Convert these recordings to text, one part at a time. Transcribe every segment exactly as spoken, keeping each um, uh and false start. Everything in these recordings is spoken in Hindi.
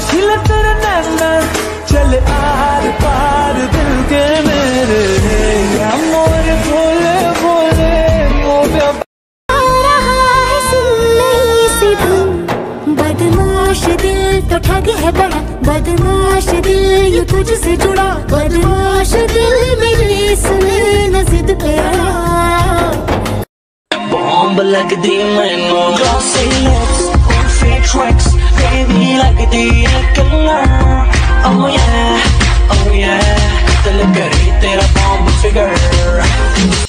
नशील तेरे नैना चले आर पार दिल के मेरे या मोर बोले बोले ओ रहा है सुनने से धुन बदमाश दिल तो ठग है बड़ा बदमाश दिल ये तुझसे जुड़ा बदमाश दिल मेरी सुने न जिद पे आया बॉम्ब लगदी मैनू glossy lips perfect tricks baby लगदी है colour oh yeah oh yeah दिल करे तेरा बॉम्ब फिगर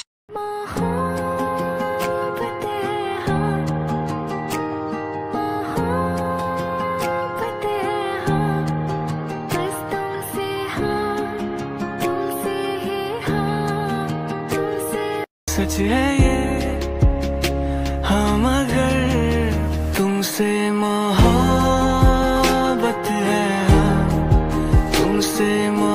सच है ये हाँ मगर तुमसे मोहब्बत है हाँ तुमसे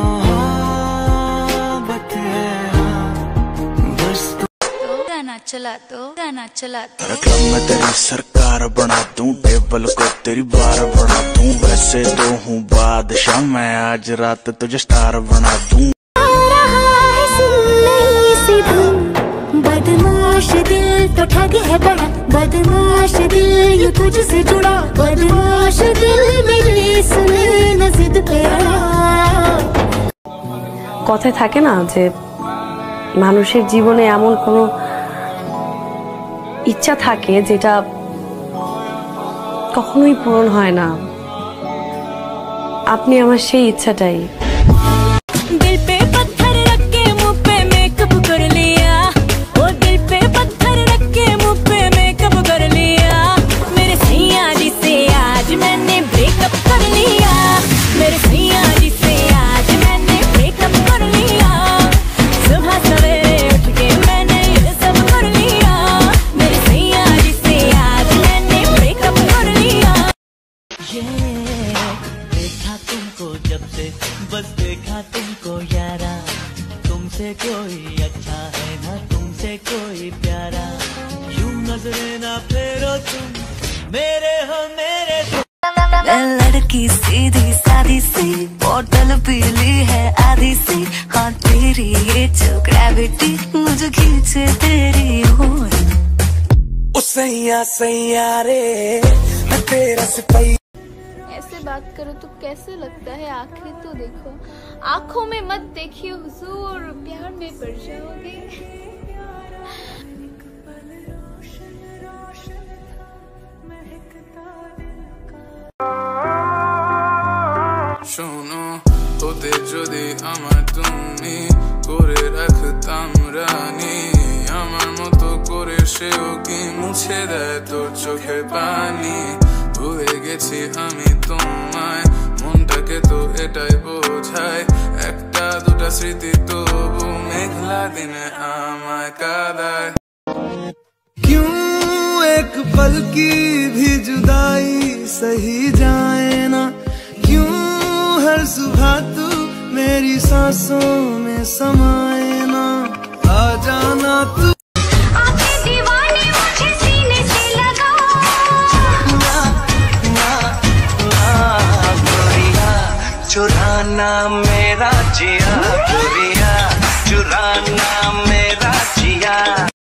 मोहब्बत है हाँ बस तो गाना चला दो गाना चला दो क्लब में तेरी सरकार बना दूं टेबल को तेरी बार बना दूं वैसे तो हूँ बादशाह मैं आज रात तुझे स्टार बना दूं बदमाश दिल तो ठग है बड़ा बदमाश दिल ये तुझसे जुड़ा बदमाश दिल मेरी सुने न जिद पे आया কথায় থাকে না যে মানুষের জীবনে এমন কোনো ইচ্ছা থাকে যেটা কখনোই পূরণ হয় না আপনি আমার সেই ইচ্ছাটাই दिल पे पत्थर रख के मुंह पे मेकअप कर लिया वो दिल पे पत्थर रख के मुंह पे मेकअप कर लिया मेरे सैया जी से आज मैंने ब्रेकअप कर लिया मेरे सैया जी से आज मैंने ब्रेकअप कर लिया सुबह सवेरे उठ के मैंने ये सब कर लिया मेरे सैया जी से आज मैंने ब्रेकअप कर लिया ये देखा तुमको जब से बस देखा तुमको यारा तुमसे कोई अच्छा है ना तुमसे कोई प्यारा यूं नजरे ना फेरो तुम मेरे हो मेरे मैं लड़की सीधी सादी सी बोतल पीली है आधी सी हाँ तेरी ये जो ग्रेविटी मुझे खींचे तेरी ओर ओ सैया सैया रे मैं तेरा सिपाही ऐसे बात करो तो कैसे लगता है आंखें तो देखो आंखों में मत देखिए हुजूर प्यार में पड़ जाओगे শোনো তোতে যদি আমার তুমি করে রাখতাম রানী আমার মতো করে সেও কি মুছে দেয় তোর চোখের পানি ভুলে গেছি আমি তোমায় মনটাকে তো এটাই বোঝায় একটা দুটা স্মৃতি তবু মেঘলা দিনে আমায় কাঁদায় क्यों एक पल की भी जुदाई सही जाए ना क्यों हर सुबह तू मेरी सांसों में समाए ना आ जाना तू आंखें दीवाने मुझे सीने से लगा चुराना मेरा जिया चुराना मेरा जिया